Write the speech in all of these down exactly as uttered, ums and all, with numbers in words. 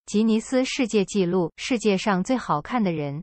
吉尼斯世界纪录，世界上最好看的人。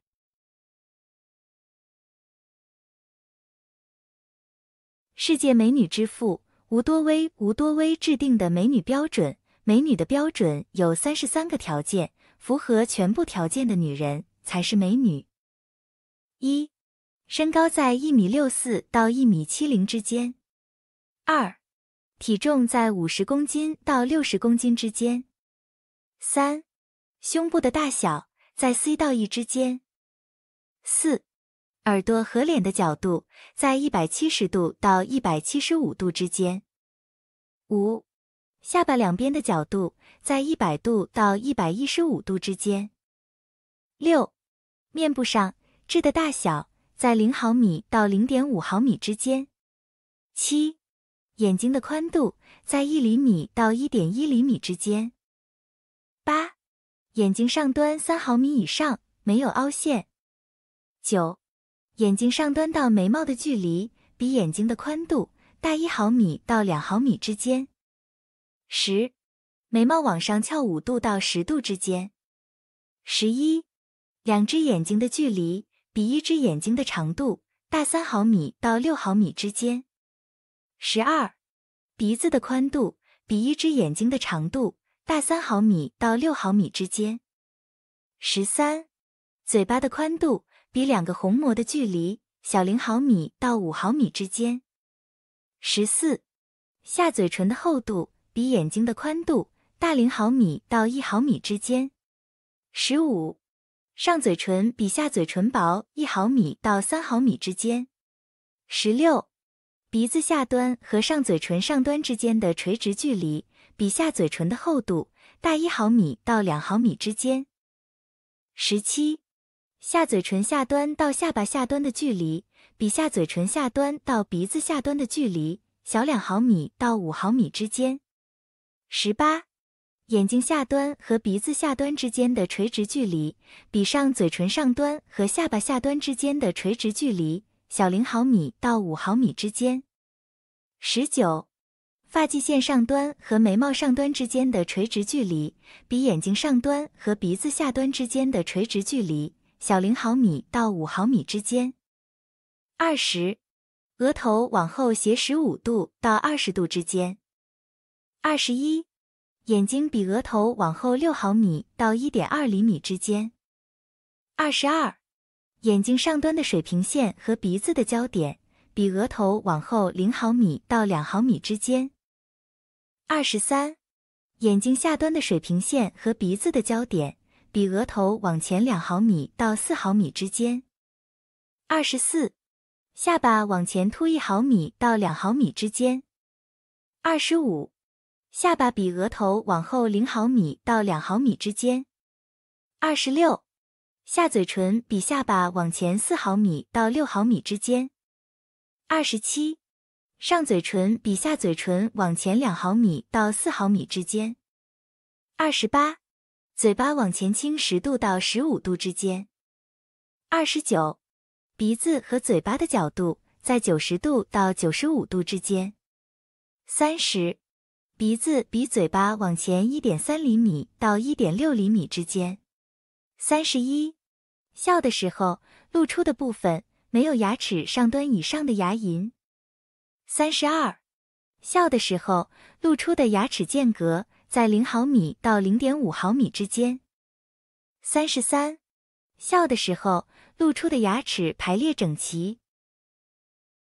世界美女之父吴多威吴多威制定的美女标准，美女的标准有三十三个条件，符合全部条件的女人才是美女。一、身高在一米六四到一米七零之间。二、体重在五十公斤到六十公斤之间。三、胸部的大小在 C 到 E 之间。四、耳朵和脸的角度在一百七十度到一百七十五度之间。五、下巴两边的角度在一百度到一百一十五度之间。六、面部上痣的大小在零毫米到 零点五毫米之间。七、眼睛的宽度在一厘米到 一点一厘米之间。八、眼睛上端三毫米以上，没有凹陷。九、眼睛上端到眉毛的距离比眼睛的宽度大一毫米到两毫米之间。十、眉毛往上翘五度到十度之间。十一、两只眼睛的距离比一只眼睛的长度大三毫米到六毫米之间。十二、鼻子的宽度比一只眼睛的长度大三毫米到六毫米之间。十三、嘴巴的宽度比两个虹膜的距离小零毫米到五毫米之间。十四、下嘴唇的厚度比眼睛的宽度大零毫米到一毫米之间。十五、上嘴唇比下嘴唇薄一毫米到三毫米之间。十六、鼻子下端和上嘴唇上端之间的垂直距离比下嘴唇的厚度大一毫米到两毫米之间。十七、下嘴唇下端到下巴下端的距离比下嘴唇下端到鼻子下端的距离小两毫米到五毫米之间。十八、眼睛下端和鼻子下端之间的垂直距离比上嘴唇上端和下巴下端之间的垂直距离小零毫米到五毫米之间。十九、发际线上端和眉毛上端之间的垂直距离比眼睛上端和鼻子下端之间的垂直距离小零毫米到五毫米之间。二十、额头往后斜十五度到二十度之间。二十一、眼睛比额头往后六毫米到 一点二厘米之间。二十二、眼睛上端的水平线和鼻子的交点比额头往后零毫米到两毫米之间。二十三、眼睛下端的水平线和鼻子的交点比额头往前两毫米到四毫米之间。二十四、下巴往前凸一毫米到两毫米之间。二十五、下巴比额头往后零毫米到两毫米之间。二十六、下嘴唇比下巴往前四毫米到六毫米之间。二十七、上嘴唇比下嘴唇往前两毫米到四毫米之间。二十八、嘴巴往前倾十度到十五度之间。二十九、鼻子和嘴巴的角度在九十度到九十五度之间。三十、鼻子比嘴巴往前 一点三厘米到 一点六厘米之间。三十一、笑的时候露出的部分没有牙齿上端以上的牙龈。三十二、笑的时候露出的牙齿间隔在零毫米到 零点五毫米之间。三十三、笑的时候露出的牙齿排列整齐。